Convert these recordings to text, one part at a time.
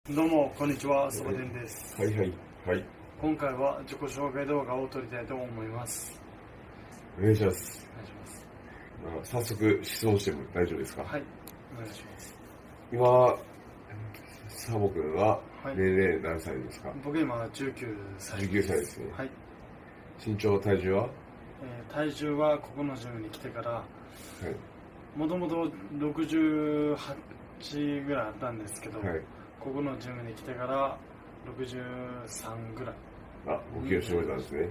どうもこんにちは、そばでんです。 はいはいはい。 今回は自己紹介動画を撮りたいと思います。 お願いします。 お願いします。 早速質問しても大丈夫ですか？ はい、お願いします。 今、サボ君ははい、 年齢何歳ですか？ 僕今19歳 19歳ですね。 はい。 身長体重は？ 体重はここのジムに来てからはい。 もともと68ぐらいあったんですけど、 はい。 ここのジムに来てから63ぐらい。 あ、5キロ絞れたんですね。 はい。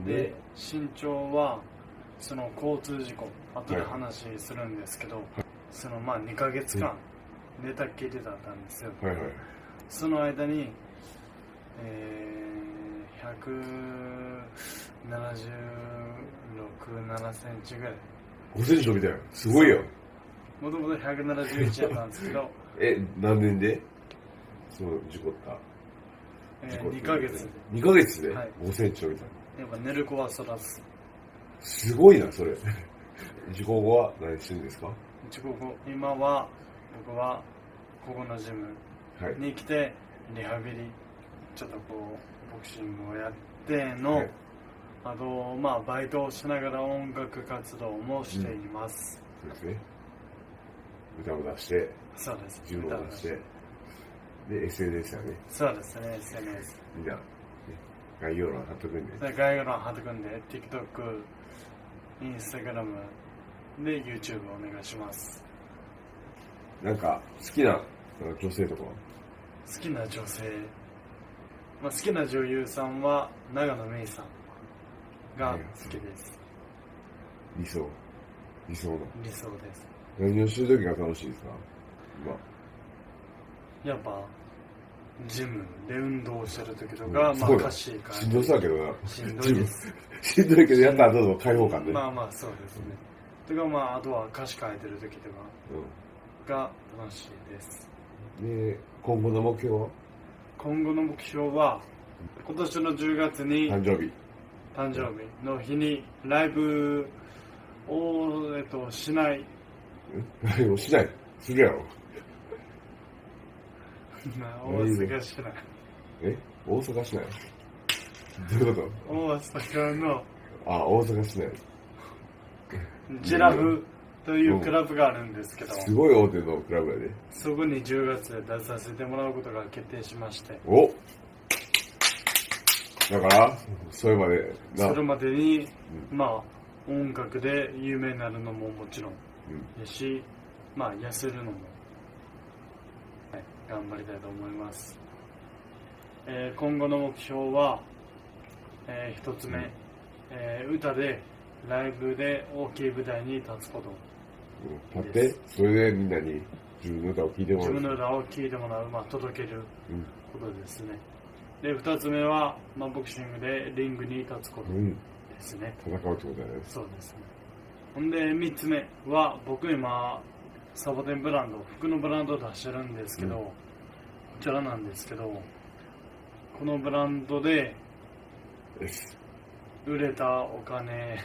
で、身長はその交通事故後で話するんですけど、その2ヶ月間寝たっきりだったんですよ。 はいはい。 その間に、176、7センチぐらい。 5センチ伸びたよ。すごいよ。 もともと171やったんですけど何年で事故った？ 2ヶ月で。 2ヶ月ではい 5センチ伸びた。 やっぱ寝る子は育つ。 すごいな、それ。事故後は何してるんですか？ 事故後、今は僕はここのジムに来てリハビリ、ちょっとボクシングをやっての、はい、あとバイトをしながら音楽活動もしています。 そうですね。歌を出して、 そうです。 ジムを出して、で SNS やね。 そうですね、 SNS。 みんな、ね、概要欄貼っとくんで。 概要欄貼っとくんで、 TikTok、Instagram で YouTube お願いします。 なんか好きな女性とかは？ 好きな女性、好きな女優さんは永野芽郁さんが好きです。 理想の理想です。 何をするときが楽しいですか？ やっぱジムで運動してるときとか、歌詞書いてしんどそうだけどな。 しんどいです。 しんどいけどやった後の開放感ね。 そうですね。とかあとは歌詞書いてるときとかが楽しいです。 で、今後の目標は？ 今後の目標は今年の10月に誕生日の日にライブをしない。 ライブをしない？するやろ。 大阪市内。 大阪市内？どういうこと？ 大阪の大阪市内。 ジラフというクラブがあるんですけど、 すごい大手のクラブやで。 そこに10月で出させてもらうことが決定しまして。 だからそれまでに音楽で有名になるのももちろんやし、痩せるのも、頑張りたいと思います。今後の目標は、一つ目、歌でライブで大きい舞台に立つこと。 立って、それでみんなに自分の歌を聴いてもらう。 自分の歌を聴いてもらう、届けることですね。で、二つ目は、ボクシングでリングに立つことですね。 戦うってことだね。 そうですね。ほんで、三つ目は、僕今、サボテンブランド、服のブランドを出してるんですけど、こちらなんですけど、このブランドで、売れたお金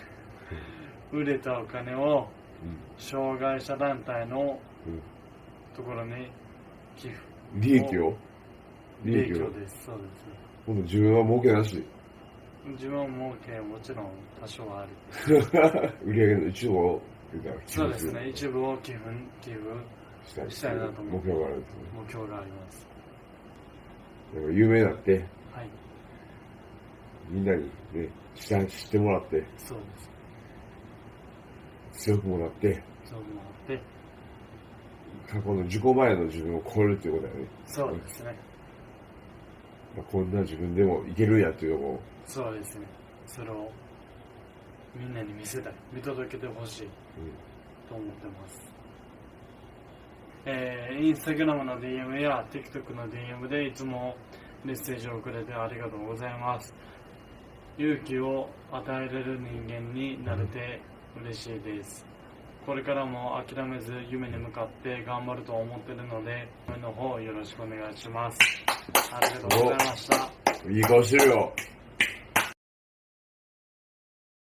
を、障害者団体のところに寄付。 利益をです。そうです。 今度自分は儲けなし。 自分は儲けもちろん多少はある。売り上げの一部をそうですね。一部を寄付したいなと思う。 目標があるんですね。 目標があります。 有名になって、 はい、 みんなにね知ってもらって、 そうです。 強くもなって、過去の事故前の自分を超えるっていうことだよね。 そうですね。 こんな自分でもいけるんやっていうのを。 そうですね。それをみんなに見せたい、見届けてほしいと思ってます。インスタグラムの DM や TikTok の DM でいつもメッセージをくれてありがとうございます。勇気を与えれる人間になれて嬉しいです。これからも諦めず夢に向かって頑張ると思っているので、夢の方よろしくお願いします。ありがとうございました。 いい顔してるよ。